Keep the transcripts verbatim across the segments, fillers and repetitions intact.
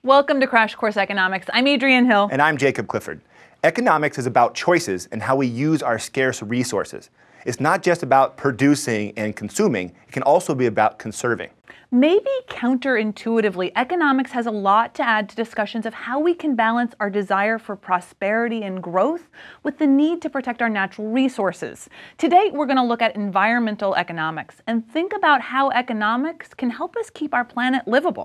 Welcome to Crash Course Economics. I'm Adriene Hill. And I'm Jacob Clifford. Economics is about choices and how we use our scarce resources. It's not just about producing and consuming, it can also be about conserving. Maybe counterintuitively, economics has a lot to add to discussions of how we can balance our desire for prosperity and growth with the need to protect our natural resources. Today, we're going to look at environmental economics and think about how economics can help us keep our planet livable.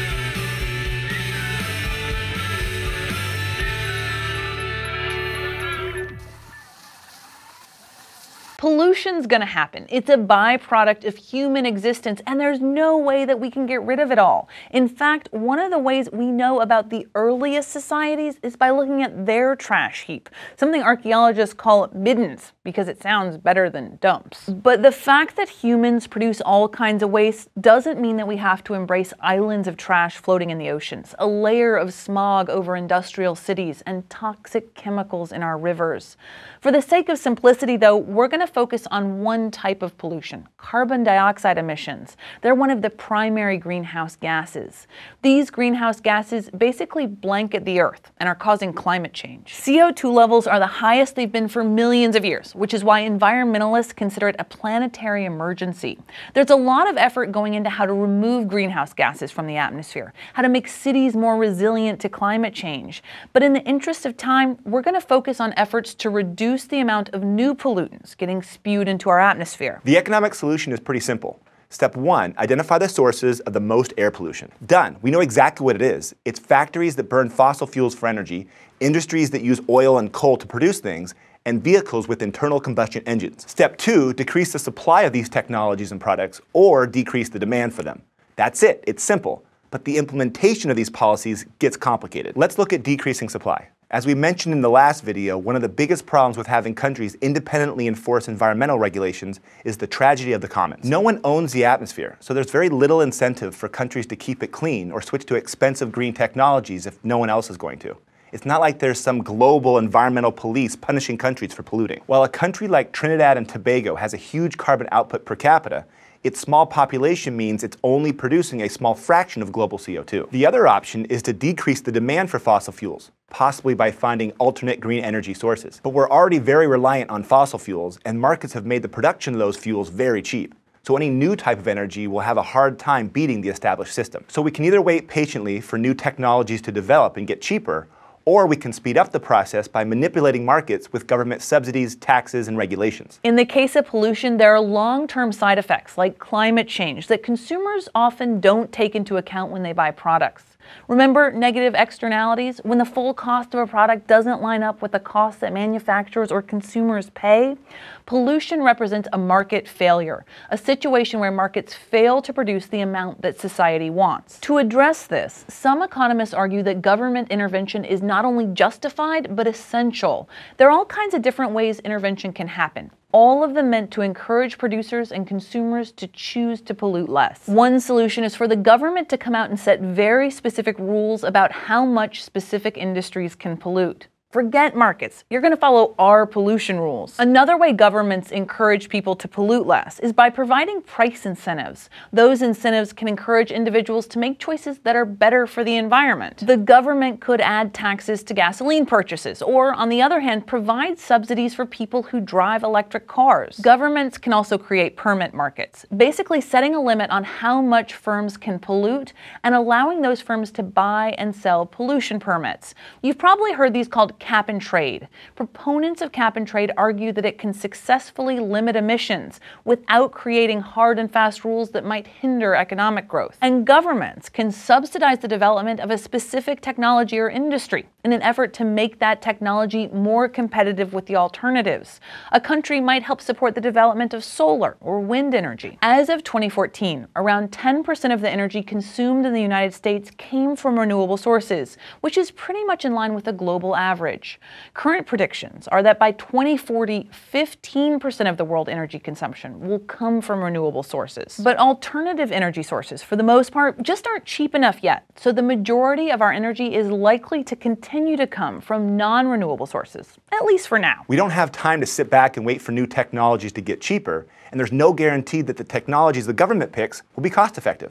Pollution's gonna happen. It's a byproduct of human existence, and there's no way that we can get rid of it all. In fact, one of the ways we know about the earliest societies is by looking at their trash heap, something archaeologists call middens, because it sounds better than dumps. But the fact that humans produce all kinds of waste doesn't mean that we have to embrace islands of trash floating in the oceans, a layer of smog over industrial cities, and toxic chemicals in our rivers. For the sake of simplicity, though, we're going to focus on one type of pollution, carbon dioxide emissions. They're one of the primary greenhouse gases. These greenhouse gases basically blanket the Earth and are causing climate change. C O two levels are the highest they've been for millions of years, which is why environmentalists consider it a planetary emergency. There's a lot of effort going into how to remove greenhouse gases from the atmosphere, how to make cities more resilient to climate change. But in the interest of time, we're going to focus on efforts to reduce the amount of new pollutants getting spewed into our atmosphere. The economic solution is pretty simple. Step one, identify the sources of the most air pollution. Done. We know exactly what it is. It's factories that burn fossil fuels for energy, industries that use oil and coal to produce things, and vehicles with internal combustion engines. Step two, decrease the supply of these technologies and products or decrease the demand for them. That's it. It's simple. But the implementation of these policies gets complicated. Let's look at decreasing supply. As we mentioned in the last video, one of the biggest problems with having countries independently enforce environmental regulations is the tragedy of the commons. No one owns the atmosphere, so there's very little incentive for countries to keep it clean or switch to expensive green technologies if no one else is going to. It's not like there's some global environmental police punishing countries for polluting. While a country like Trinidad and Tobago has a huge carbon output per capita, its small population means it's only producing a small fraction of global C O two. The other option is to decrease the demand for fossil fuels, possibly by finding alternate green energy sources. But we're already very reliant on fossil fuels, and markets have made the production of those fuels very cheap. So any new type of energy will have a hard time beating the established system. So we can either wait patiently for new technologies to develop and get cheaper, or we can speed up the process by manipulating markets with government subsidies, taxes, and regulations. In the case of pollution, there are long-term side effects like climate change that consumers often don't take into account when they buy products. Remember negative externalities? When the full cost of a product doesn't line up with the cost that manufacturers or consumers pay? Pollution represents a market failure, a situation where markets fail to produce the amount that society wants. To address this, some economists argue that government intervention is not only justified, but essential. There are all kinds of different ways intervention can happen, all of them meant to encourage producers and consumers to choose to pollute less. One solution is for the government to come out and set very specific rules about how much specific industries can pollute. Forget markets. You're going to follow our pollution rules. Another way governments encourage people to pollute less is by providing price incentives. Those incentives can encourage individuals to make choices that are better for the environment. The government could add taxes to gasoline purchases, or on the other hand, provide subsidies for people who drive electric cars. Governments can also create permit markets, basically setting a limit on how much firms can pollute and allowing those firms to buy and sell pollution permits. You've probably heard these called cap and trade. Proponents of cap and trade argue that it can successfully limit emissions without creating hard and fast rules that might hinder economic growth. And governments can subsidize the development of a specific technology or industry in an effort to make that technology more competitive with the alternatives. A country might help support the development of solar or wind energy. As of twenty fourteen, around ten percent of the energy consumed in the United States came from renewable sources, which is pretty much in line with the global average. Current predictions are that by twenty forty, fifteen percent of the world energy consumption will come from renewable sources. But alternative energy sources, for the most part, just aren't cheap enough yet. So the majority of our energy is likely to continue to come from non-renewable sources, at least for now. We don't have time to sit back and wait for new technologies to get cheaper, and there's no guarantee that the technologies the government picks will be cost effective.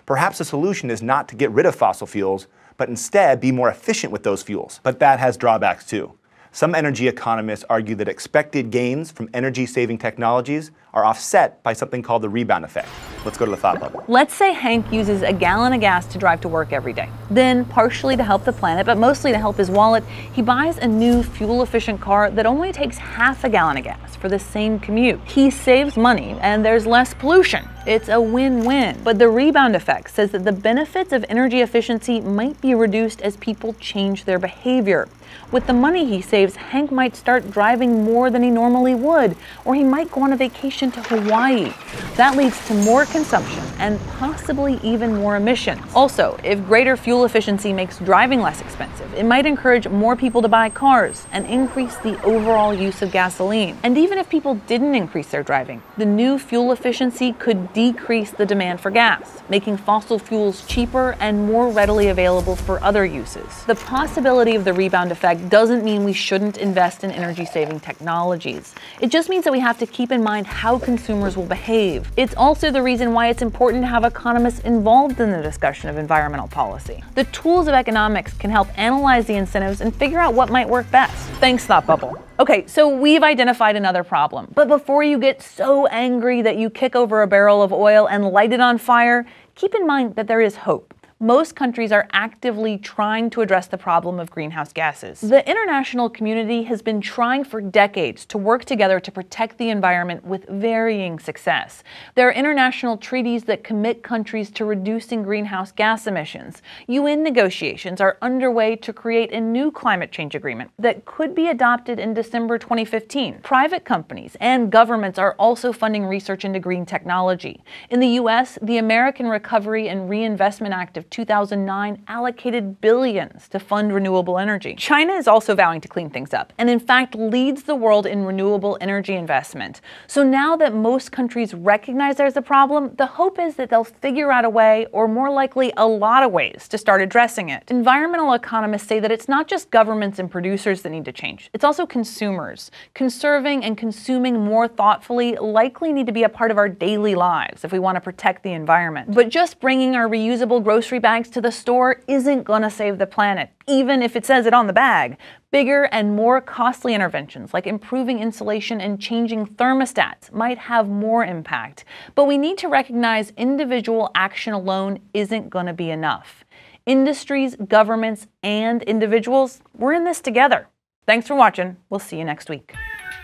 Perhaps the solution is not to get rid of fossil fuels, but instead be more efficient with those fuels. But that has drawbacks too. Some energy economists argue that expected gains from energy-saving technologies are offset by something called the rebound effect. Let's go to the thought bubble. Let's say Hank uses a gallon of gas to drive to work every day. Then, partially to help the planet, but mostly to help his wallet, he buys a new fuel-efficient car that only takes half a gallon of gas for the same commute. He saves money and there's less pollution. It's a win-win. But the rebound effect says that the benefits of energy efficiency might be reduced as people change their behavior. With the money he saves, Hank might start driving more than he normally would, or he might go on a vacation to Hawaii. That leads to more consumption and possibly even more emissions. Also, if greater fuel efficiency makes driving less expensive, it might encourage more people to buy cars and increase the overall use of gasoline. And even if people didn't increase their driving, the new fuel efficiency could decrease the demand for gas, making fossil fuels cheaper and more readily available for other uses. The possibility of the rebound effect doesn't mean we shouldn't invest in energy-saving technologies. It just means that we have to keep in mind how consumers will behave. It's also the reason why it's important to have economists involved in the discussion of environmental policy. The tools of economics can help analyze the incentives and figure out what might work best. Thanks, Thought Bubble. Okay, so we've identified another problem. But before you get so angry that you kick over a barrel of oil and light it on fire, keep in mind that there is hope. Most countries are actively trying to address the problem of greenhouse gases. The international community has been trying for decades to work together to protect the environment with varying success. There are international treaties that commit countries to reducing greenhouse gas emissions. U N negotiations are underway to create a new climate change agreement that could be adopted in December twenty fifteen. Private companies and governments are also funding research into green technology. In the U S, the American Recovery and Reinvestment Act of two thousand nine allocated billions to fund renewable energy. China is also vowing to clean things up, and in fact leads the world in renewable energy investment. So now that most countries recognize there's a problem, the hope is that they'll figure out a way, or more likely a lot of ways, to start addressing it. Environmental economists say that it's not just governments and producers that need to change, it's also consumers. Conserving and consuming more thoughtfully likely need to be a part of our daily lives if we want to protect the environment. But just bringing our reusable grocery bags to the store isn't gonna save the planet, even if it says it on the bag. Bigger and more costly interventions like improving insulation and changing thermostats might have more impact. But we need to recognize individual action alone isn't gonna be enough. Industries, governments, and individuals, we're in this together. Thanks for watching. We'll see you next week.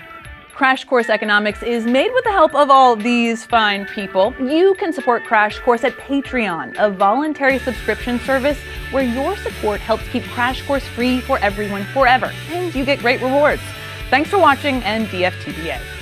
Crash Course Economics is made with the help of all these fine people. You can support Crash Course at Patreon, a voluntary subscription service where your support helps keep Crash Course free for everyone forever, and you get great rewards. Thanks for watching, and D F T B A.